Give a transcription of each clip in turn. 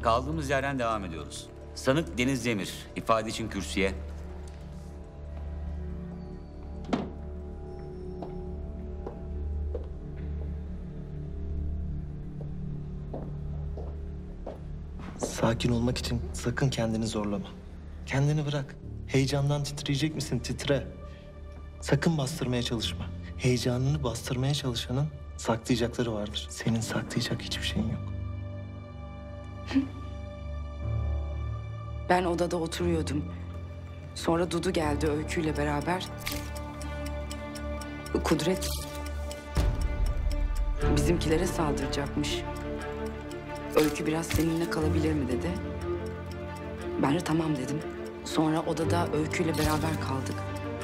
Kaldığımız yerden devam ediyoruz. Sanık Deniz Demir, ifade için kürsüye. Sakin olmak için sakın kendini zorlama. Kendini bırak. Heyecandan titreyecek misin? Titre. Sakın bastırmaya çalışma. Heyecanını bastırmaya çalışanın saklayacakları vardır. Senin saklayacak hiçbir şeyin yok. Ben odada oturuyordum. Sonra Dudu geldi Öykü'yle beraber. Kudret bizimkilere saldıracakmış. Öykü biraz seninle kalabilir mi dedi. Ben de tamam dedim. Sonra odada Öykü'yle beraber kaldık.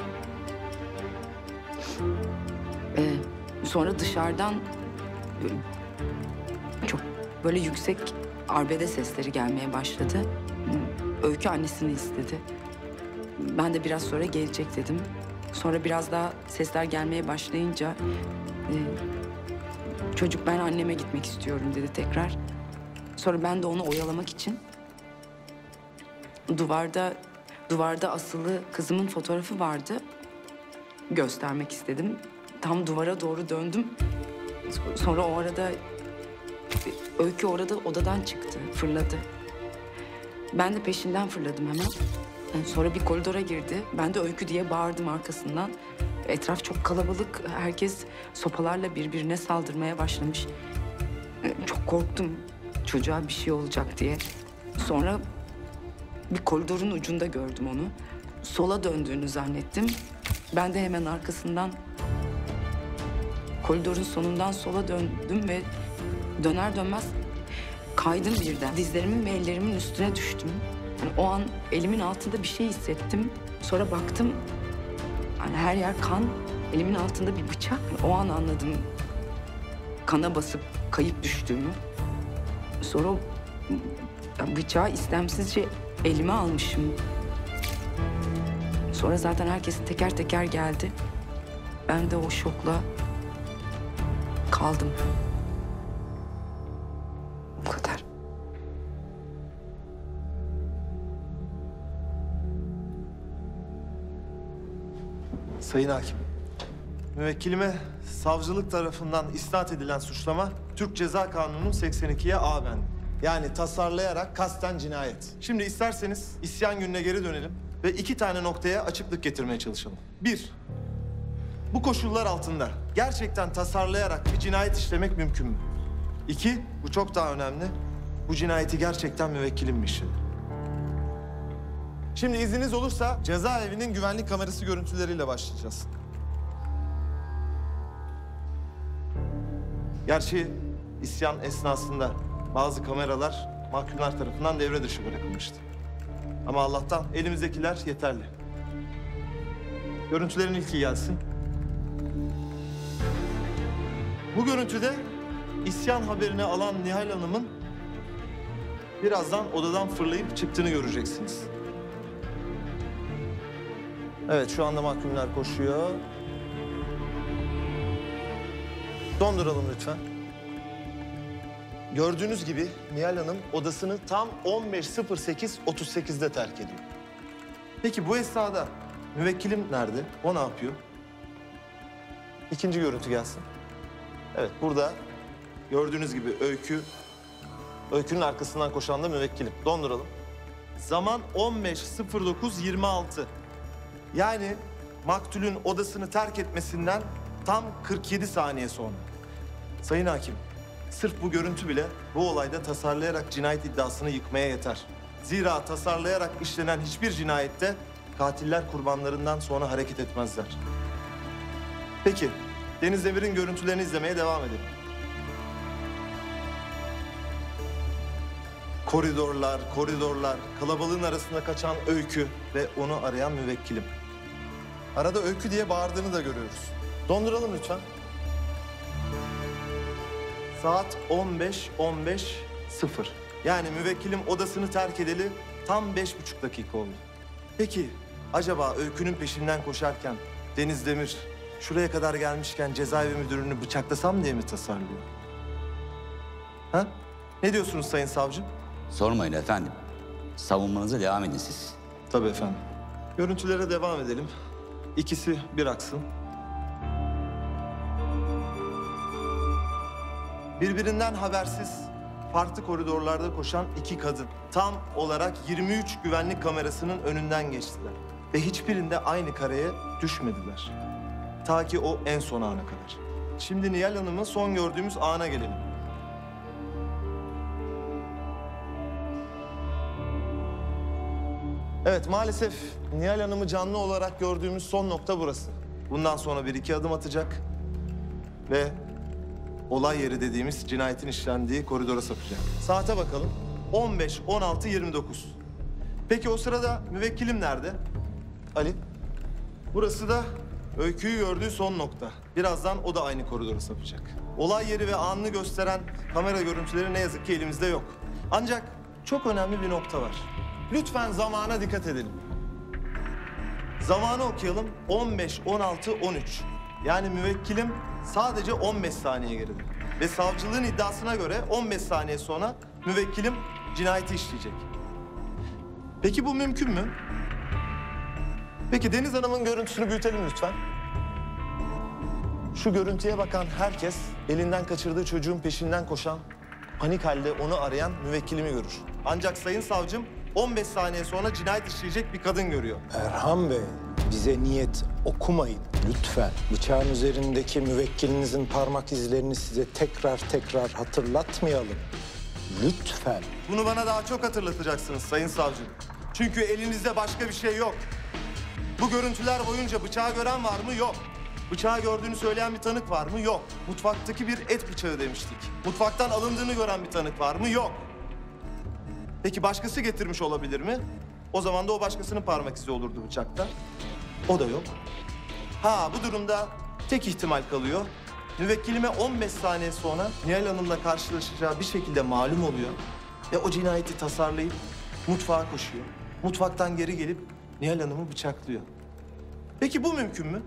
Sonra dışarıdan çok böyle yüksek arbede sesleri gelmeye başladı. Öykü annesini istedi. Ben de biraz sonra gelecek dedim. Sonra biraz daha sesler gelmeye başlayınca çocuk ben anneme gitmek istiyorum dedi tekrar. Sonra ben de onu oyalamak için duvarda asılı kızımın fotoğrafı vardı. Göstermek istedim. Tam duvara doğru döndüm. Sonra o arada Öykü orada odadan çıktı, fırladı. Ben de peşinden fırladım hemen. Sonra bir koridora girdi. Ben de Öykü diye bağırdım arkasından. Etraf çok kalabalık. Herkes sopalarla birbirine saldırmaya başlamış. Çok korktum. Çocuğa bir şey olacak diye. Sonra bir koridorun ucunda gördüm onu. Sola döndüğünü zannettim. Ben de hemen arkasından koridorun sonundan sola döndüm ve döner dönmez kaydım birden. Dizlerimin ve ellerimin üstüne düştüm. Yani o an elimin altında bir şey hissettim. Sonra baktım, hani her yer kan, elimin altında bir bıçak. O an anladım kana basıp kayıp düştüğümü. Sonra bıçağı istemsizce elime almışım. Sonra zaten herkes teker teker geldi. Ben de o şokla kaldım. Bu kadar. Sayın Hakim, müvekkilime savcılık tarafından isnat edilen suçlama Türk Ceza Kanunu'nun 82'ye A bendi. Yani tasarlayarak kasten cinayet. Şimdi isterseniz isyan gününe geri dönelim ve 2 tane noktaya açıklık getirmeye çalışalım. 1. Bu koşullar altında gerçekten tasarlayarak bir cinayet işlemek mümkün mü? 2. Bu çok daha önemli. Bu cinayeti gerçekten müvekkilim mi işledi? Şimdi izniniz olursa cezaevinin güvenlik kamerası görüntüleriyle başlayacağız. Gerçi isyan esnasında bazı kameralar mahkumlar tarafından devre dışı bırakılmıştı. Ama Allah'tan elimizdekiler yeterli. Görüntülerin ilki gelsin. Bu görüntüde isyan haberini alan Nihal Hanım'ın birazdan odadan fırlayıp çıktığını göreceksiniz. Evet, şu anda mahkumlar koşuyor. Donduralım lütfen. Gördüğünüz gibi Nihal Hanım odasını tam 15.08.38'de terk ediyor. Peki bu esnada müvekkilim nerede? O ne yapıyor? İkinci görüntü gelsin. Evet, burada gördüğünüz gibi Öykü'nün arkasından koşan da müvekkilim. Donduralım. Zaman 15.09.26. Yani maktulün odasını terk etmesinden tam 47 saniye sonra. Sayın Hakim, sırf bu görüntü bile bu olayda tasarlayarak cinayet iddiasını yıkmaya yeter. Zira tasarlayarak işlenen hiçbir cinayette katiller kurbanlarından sonra hareket etmezler. Peki, Deniz Demir'in görüntülerini izlemeye devam edelim. Koridorlar, kalabalığın arasında kaçan Öykü ve onu arayan müvekkilim. Arada Öykü diye bağırdığını da görüyoruz. Donduralım lütfen. Saat 15.15.0. Yani müvekkilim odasını terk edeli tam 5,5 dakika oldu. Peki acaba Öykü'nün peşinden koşarken Deniz Demir şuraya kadar gelmişken cezaevi müdürünü bıçaklasam diye mi tasarlıyor? Ha? Ne diyorsunuz Sayın Savcı? Sormayın efendim. Savunmanıza devam edin siz. Tabii efendim. Görüntülere devam edelim. İkisi bir aksın. Birbirinden habersiz farklı koridorlarda koşan iki kadın tam olarak 23 güvenlik kamerasının önünden geçtiler. Ve hiçbirinde aynı kareye düşmediler. Ta ki o en son ana kadar. Şimdi Nihal Hanım'ın son gördüğümüz ana gelelim. Evet, maalesef Nihal Hanım'ı canlı olarak gördüğümüz son nokta burası. Bundan sonra bir iki adım atacak ve olay yeri dediğimiz cinayetin işlendiği koridora sapacak. Saate bakalım. 15, 16, 29. Peki o sırada müvekkilim nerede? Ali. Burası da Öykü'yü gördüğü son nokta. Birazdan o da aynı koridora sapacak. Olay yeri ve anını gösteren kamera görüntüleri ne yazık ki elimizde yok. Ancak çok önemli bir nokta var. Lütfen zamana dikkat edelim. Zamanı okuyalım. 15, 16, 13. Yani müvekkilim sadece 15 saniye geride. Ve savcılığın iddiasına göre 15 saniye sonra müvekkilim cinayeti işleyecek. Peki bu mümkün mü? Peki Deniz Hanım'ın görüntüsünü büyütelim lütfen. Şu görüntüye bakan herkes elinden kaçırdığı çocuğun peşinden koşan, panik halde onu arayan müvekkilimi görür. Ancak sayın savcım 15 saniye sonra cinayet işleyecek bir kadın görüyor. Erhan Bey, bize niyet okumayın lütfen. Bıçağın üzerindeki müvekkilinizin parmak izlerini size tekrar hatırlatmayalım. Lütfen. Bunu bana daha çok hatırlatacaksınız sayın savcım. Çünkü elinizde başka bir şey yok. Bu görüntüler boyunca bıçağı gören var mı? Yok. Bıçağı gördüğünü söyleyen bir tanık var mı? Yok. Mutfaktaki bir et bıçağı demiştik. Mutfaktan alındığını gören bir tanık var mı? Yok. Peki başkası getirmiş olabilir mi? O zaman da o başkasının parmak izi olurdu bıçakta. O da yok. Ha, bu durumda tek ihtimal kalıyor. Müvekkilime 15 saniye sonra Nihal Hanım'la karşılaşacağı bir şekilde malum oluyor. Ve o cinayeti tasarlayıp mutfağa koşuyor. Mutfaktan geri gelip Nihal Hanım'ı bıçaklıyor. Peki bu mümkün mü?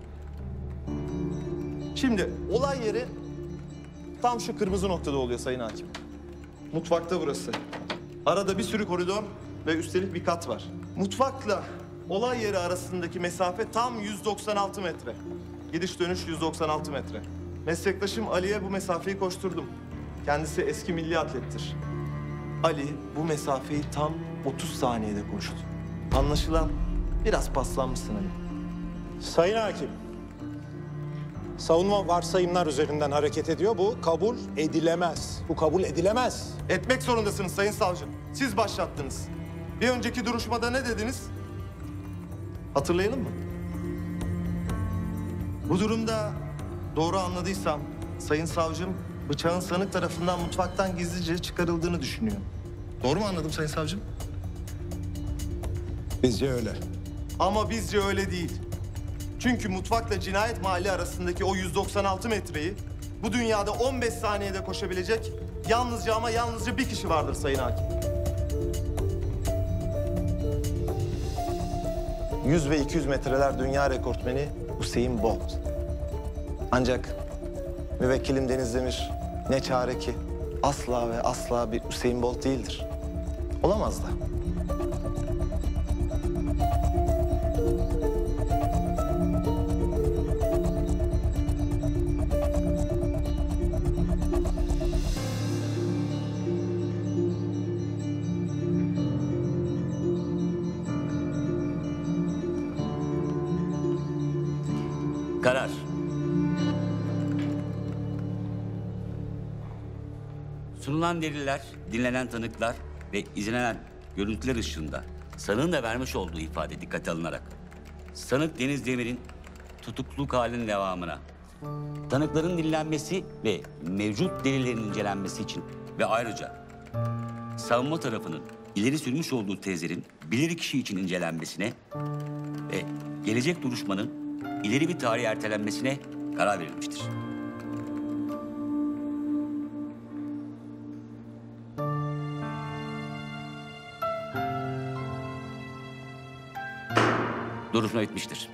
Şimdi olay yeri tam şu kırmızı noktada oluyor sayın hakim. Mutfakta burası. Arada bir sürü koridor ve üstelik bir kat var. Mutfakla olay yeri arasındaki mesafe tam 196 metre. Gidiş dönüş 196 metre. Meslektaşım Ali'ye bu mesafeyi koşturdum. Kendisi eski milli atlettir. Ali bu mesafeyi tam 30 saniyede koştu. Anlaşılan biraz paslanmışsın Ali. Sayın Hakim, savunma varsayımlar üzerinden hareket ediyor. Bu kabul edilemez. Bu kabul edilemez. Etmek zorundasınız sayın savcım. Siz başlattınız. Bir önceki duruşmada ne dediniz? Hatırlayalım mı? Bu durumda doğru anladıysam sayın savcım bıçağın sanık tarafından mutfaktan gizlice çıkarıldığını düşünüyor. Doğru mu anladım sayın savcım? Bizce öyle. Ama bizce öyle değil. Çünkü mutfakla cinayet mahalli arasındaki o 196 metreyi bu dünyada 15 saniyede koşabilecek yalnızca ama yalnızca bir kişi vardır sayın hakim. 100 ve 200 metreler dünya rekortmeni Usain Bolt. Ancak müvekkilim Deniz Demir ne çare ki asla ve asla bir Usain Bolt değildir. Olamaz da. Karar. Sunulan deliller, dinlenen tanıklar ve izlenen görüntüler ışığında sanığın da vermiş olduğu ifade dikkate alınarak sanık Deniz Demir'in tutukluluk halinin devamına, tanıkların dinlenmesi ve mevcut delillerin incelenmesi için ve ayrıca savunma tarafının ileri sürmüş olduğu tezlerin bilirkişi için incelenmesine ve gelecek duruşmanın ileri bir tarihe ertelenmesine karar verilmiştir. Duruşma bitmiştir.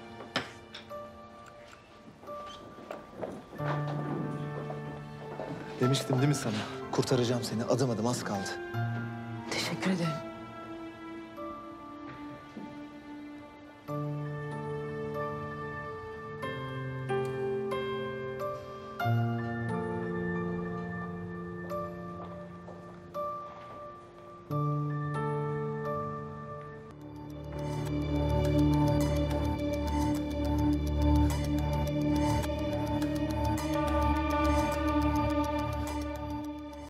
Demiştim değil mi sana? Kurtaracağım seni. Adım adım az kaldı.